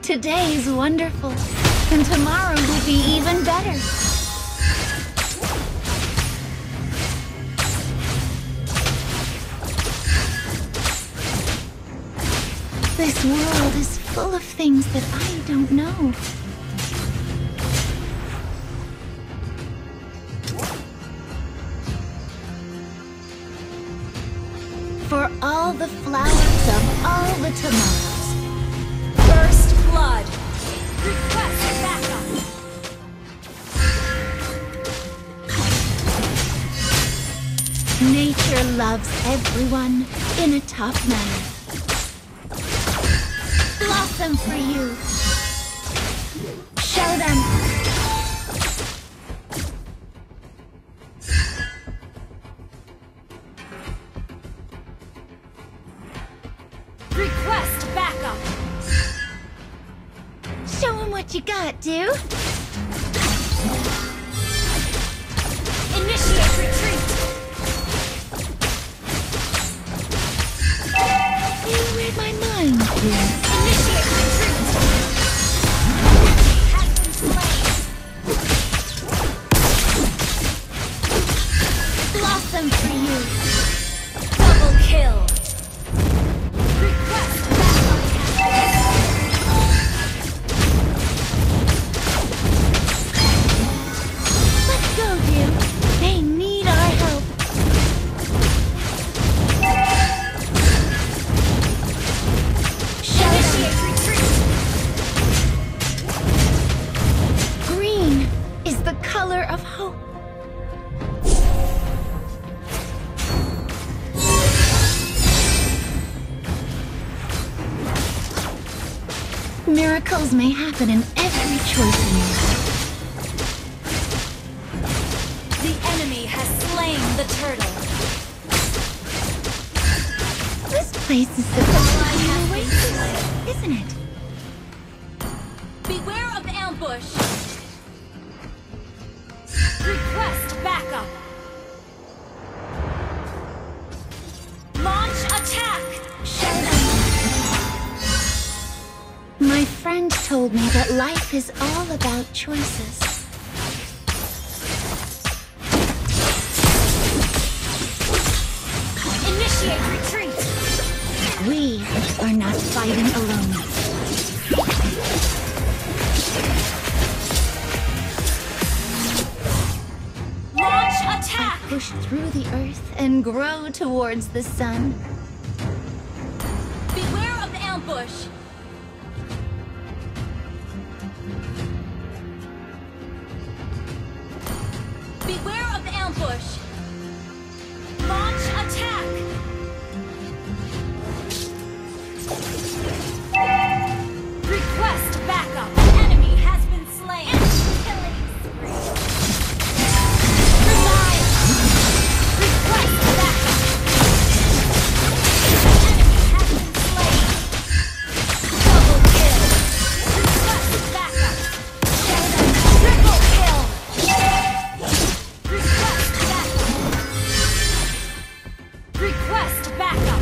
Today's wonderful, and tomorrow will be even better. This world is full of things that I don't know. For all the flowers of all the tomorrows. First blood. Request backup. Nature loves everyone in a tough manner. Blossom for you. Show them. Request backup. Show them what you got, dude. Initiate retreat. You read my mind, dude. Initiate retreat. Has been slain. Blossom for you. Double kill. Request backup. Let's go, dude. They need our help. Initiate retreat. Green is the color of hope. Miracles may happen in every choice we make. The enemy has slain the turtle. This place is supposed to be an oasis, isn't it? Beware of ambush. Request backup. Launch attack. Show them. My friend told me that life is all about choices. Initiate retreat. We are not fighting alone. Launch I attack. push through the earth and grow towards the sun. Beware of ambush. Beware of ambush. Launch attack. Request backup. Enemy has been slain. Killing spree. Revive. Request backup. Enemy has been slain. Double kill. Request backup. Triple kill. Request backup. Request backup.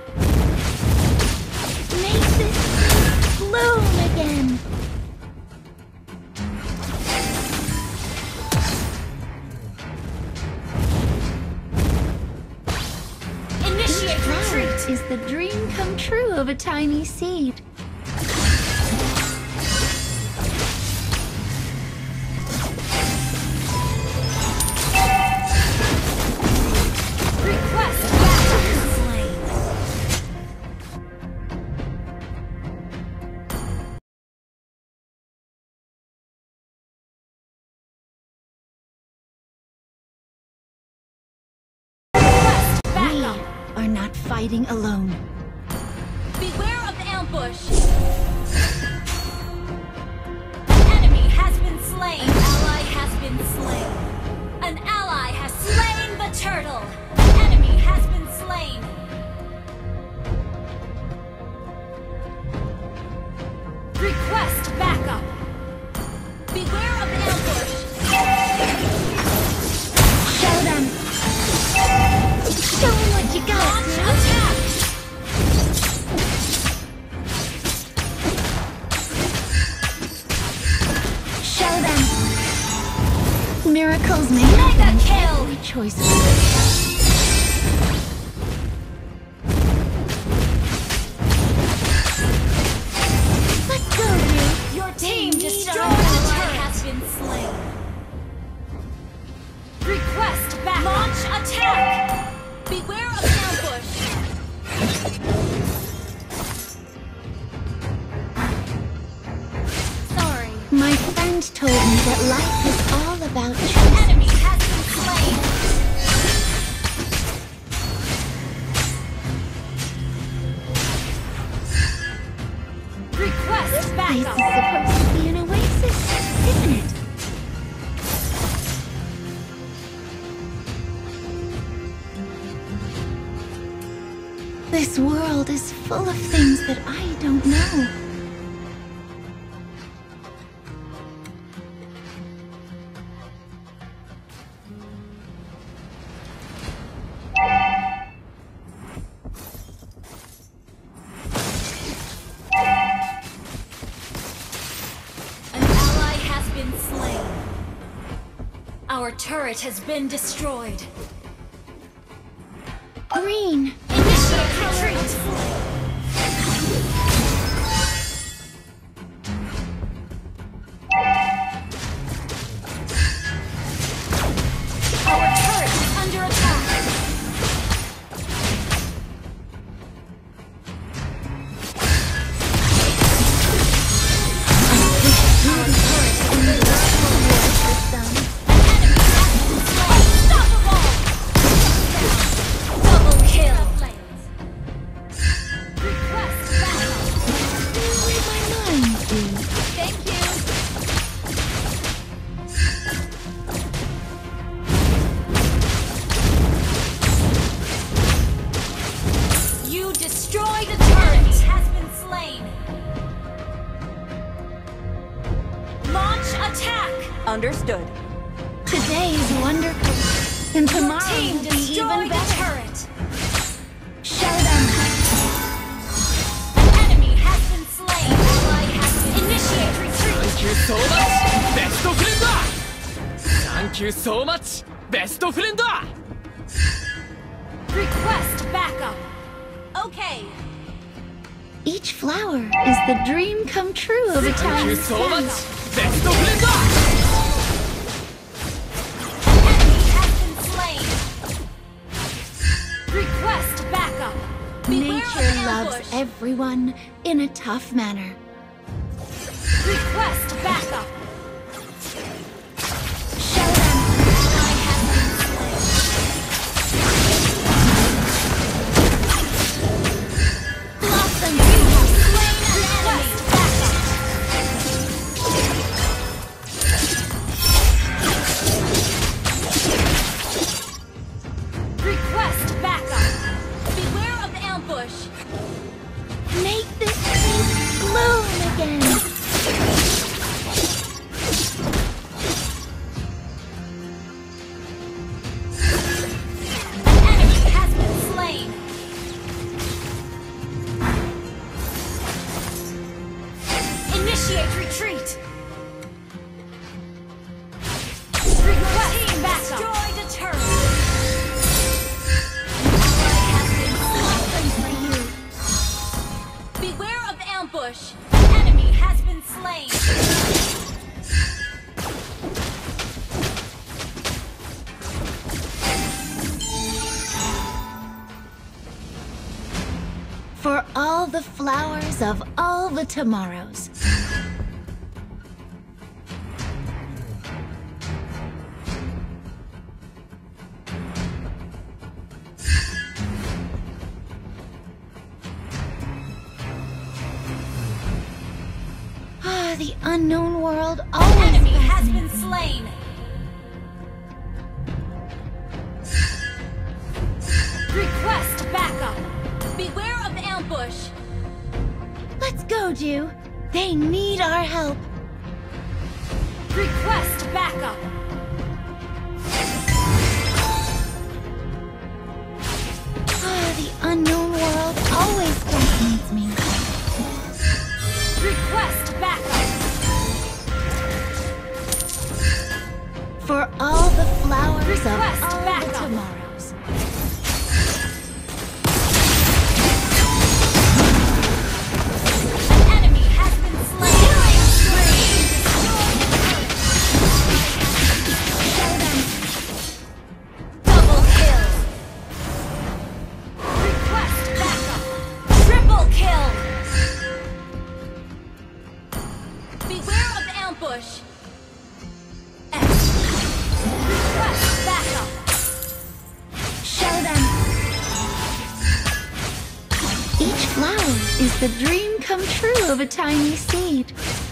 Make this place bloom again. Initiate retreat. Is the dream come true of a tiny seed. Request backup. Slain. Request We backup. are not fighting alone. Beware of ambush. Enemy has been slain. Ally has been slain. An ally has slain the turtle. Enemy has been slain. Request backup. Beware of ambush. Show them. Show them what you got, Launch dude. attack. tells me Mega kill! every choice. Let's go, dude. Your team need destroyed our the help. turret has been slain. Request back. Launch attack. Beware of ambush. Sorry. My friend told me that life is all about choices. Enemy has been slain. Request This is backup. supposed to be an oasis, isn't it? This world is full of things that I don't know. An ally has been slain. Our turret has been destroyed. Green! Initiate retreat. Our turret is under attack. Our turret is under attack. Unstoppable! Double kill. Request backup. Where'd my mind be? Thank you. You destroyed a turret. Has been slain. Launch attack. Understood. Today's wonderful, and Your tomorrow team will be even destroyed a better. turret. Show them. An enemy has been slain. Ally has been initiate retreat. Thank you so much! ベストフレンド Thank you so much! ベストフレンド Request backup. Okay. Each flower is the dream come true of a Thank time you spent. so much! ベストフレンド Enemy has been slain. Request backup. Beware Nature of loves ambush. everyone in a tough manner. Request backup. Show them. Ally has been slain. Blossom. You have slain an enemy. Backup. Request backup. Beware of ambush. Make this place bloom again. Enemy has been slain. Initiate retreat. Request backup. Destroy the turret. Ally has been slain. Beware of ambush. Enemy has been slain. For all the flowers of all the tomorrows. Ah, the unknown world always Enemy has been fascinates me. slain. Request backup. Beware of ambush. Let's go, Jew. They need our help. Request backup. Ah, the unknown world always fascinates me. Request backup. For all the The dream come true of a tiny seed.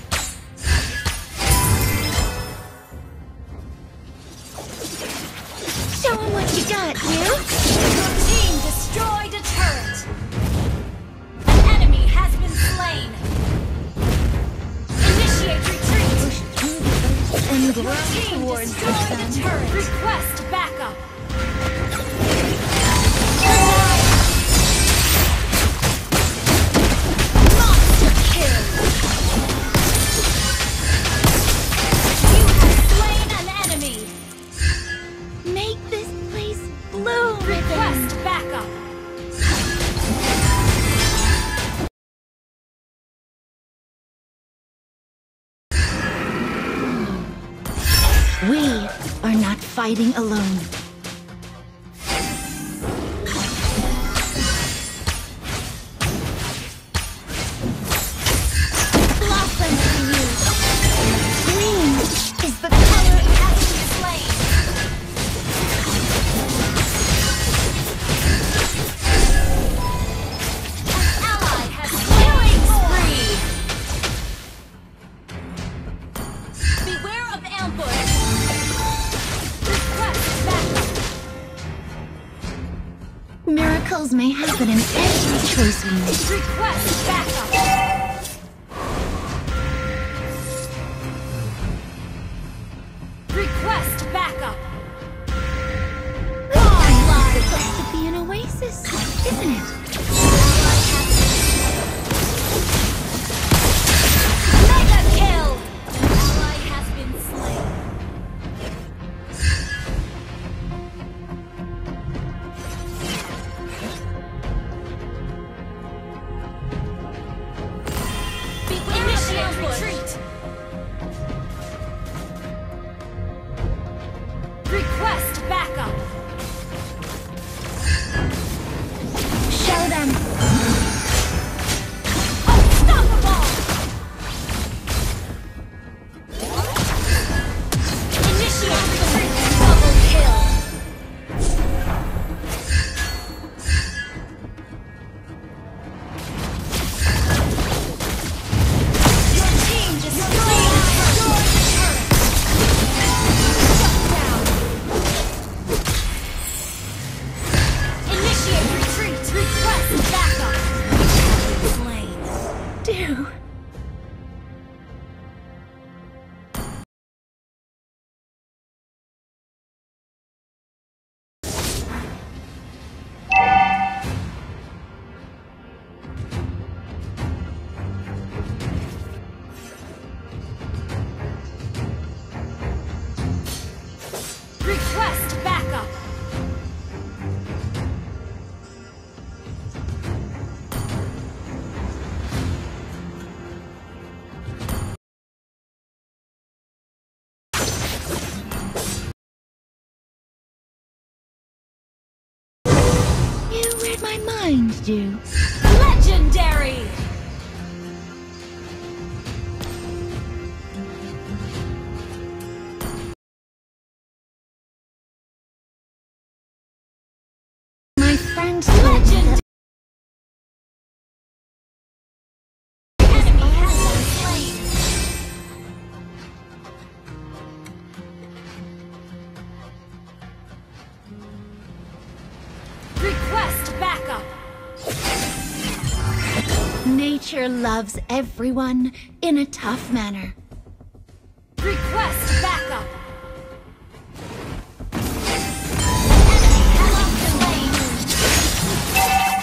Show 'em what you got, you! Your team destroyed a turret! An enemy has been slain! Initiate retreat! Push through the earth and Your grow team towards the destroyed a sun. turret! Request backup! Monster kill! You have slain an enemy! Make this place bloom again. Request backup! We are not fighting alone. Blossom for you. Green is the color Has been slain! An ally has killing spree! Beware of ambush! Request backup! miracles may happen in every choice we make. Request backup! Request backup! It's supposed to be an oasis, isn't it? Mega kill! An ally has been slain. Initiate retreat! Request backup! Show them. Unstoppable! Initiate retreat! Double kill! Your team destroyed your turret! Shut down! Initiate retreat! Request backup! Slain. Do. Request backup! You read my mind, do. Legendary! My friend told me Legend! that Enemy has been slain! Request backup! nature loves everyone in a tough manner. Request backup! Enemy has been slain!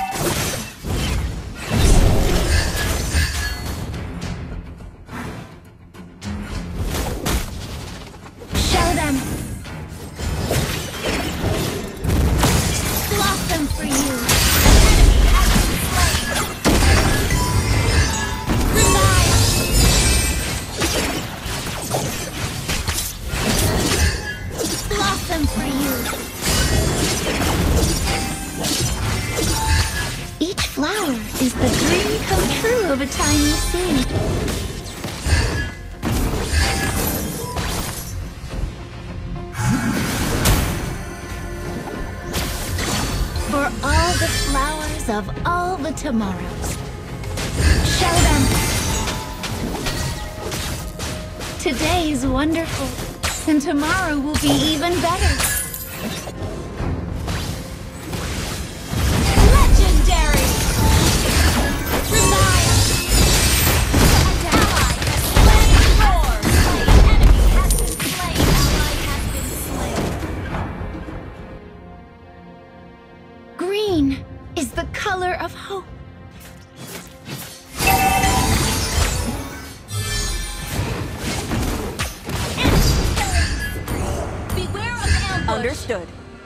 Show them. Blossom for you. Enemy has been slain! Revive! Blossom for you. Each flower is the dream come true of a tiny seed. For all the flowers of all the tomorrows. Today is wonderful, and tomorrow will be even better. Legendary! Revive! An ally has slain Lord! An enemy has been slain! Ally has been slain! Green is the color of hope. Beware of ambush! Understood.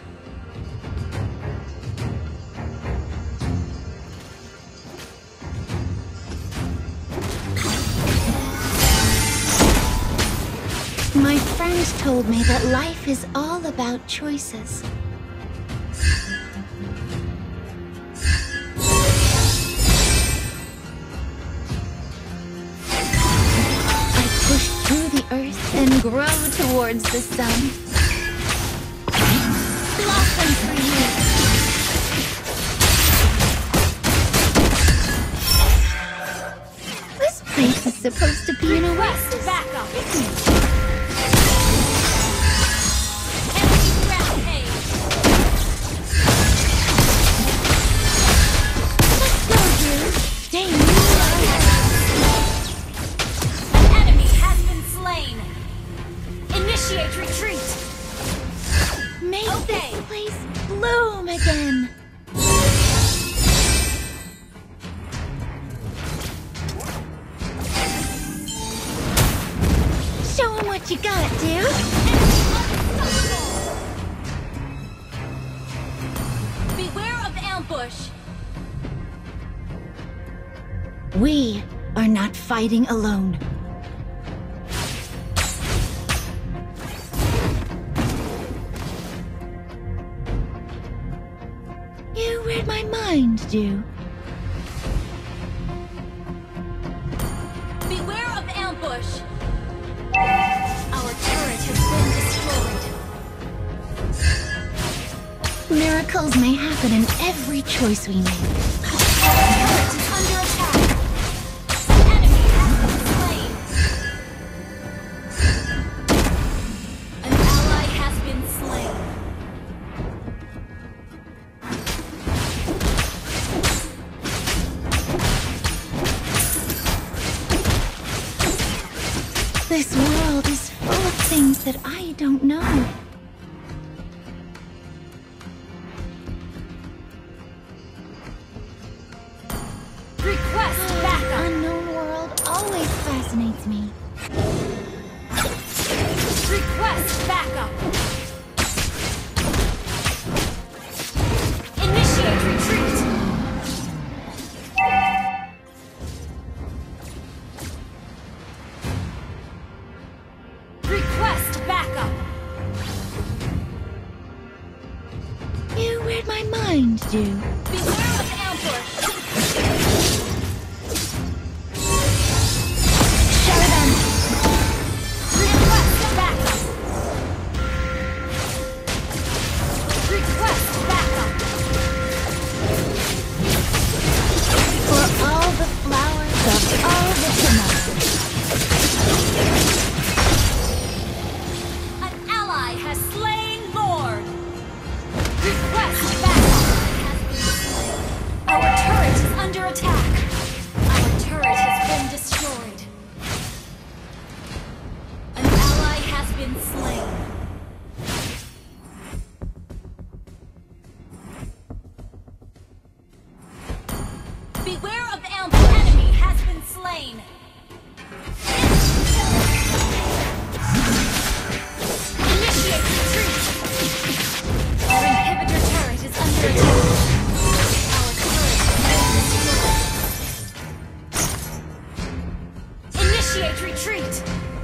My friend told me that life is all about choices. I push through the earth and grow towards the sun. Blossom for you. This place is supposed to be an oasis. Back up! Enemy rampage! Let's go, dude. Stay near. An enemy has been slain! Initiate retreat! Make Okay. this place bloom again. Show 'em what you got, dude. Unstoppable! Beware of ambush! We are not fighting alone. You read my mind, Dew. Beware of ambush! Our turret has been destroyed. Miracles may happen in every choice we make. Our turret is under attack. Enemy has been slain. An ally has been slain. This world is full of things that I don't know. Request backup. Unknown world always fascinates me. Request backup. Initiate retreat. Request backup. You read my mind, Dew. Beware of ambush. Show them. Request backup. Request backup. For all the flowers of all the tomorrows. An ally has slain Lord. Request backup. Has been slain. Our turret is under attack. Our turret has been destroyed. An ally has been slain. Beware of ambush. Enemy has been slain. Initiate retreat. Our inhibitor turret is under attack. Our turret has been destroyed. Initiate retreat.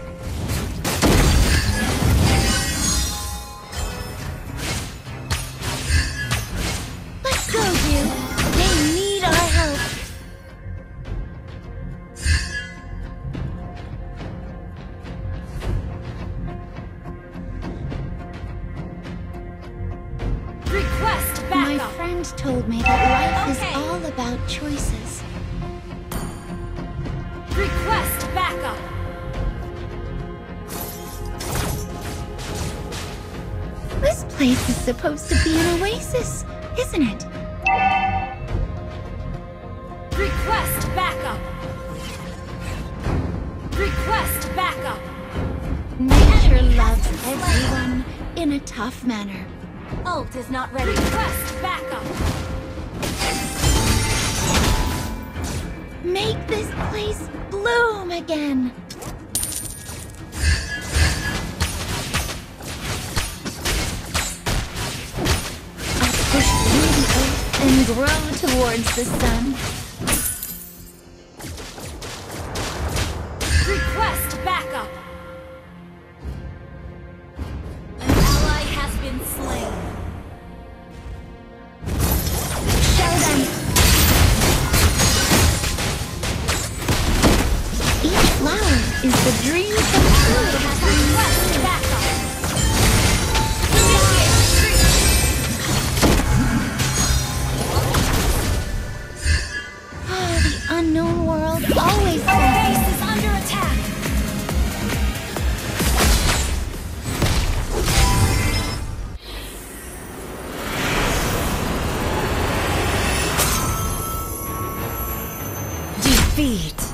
Let's go, Dew. They need our help. Request My backup. friend told me that life Okay. is all about choices. Request backup. place is supposed to be an oasis, isn't it? Request backup. Request backup. Nature loves everyone in a tough manner. Ult is not ready. Request backup. Make this place bloom again. I'll push through the earth and grow towards the sun. Request backup. An ally has been slain. Show them. Each flower is the dream come true. Request backup. Initiate retreat. Ah, the unknown world always Our says. base is under attack. Defeat.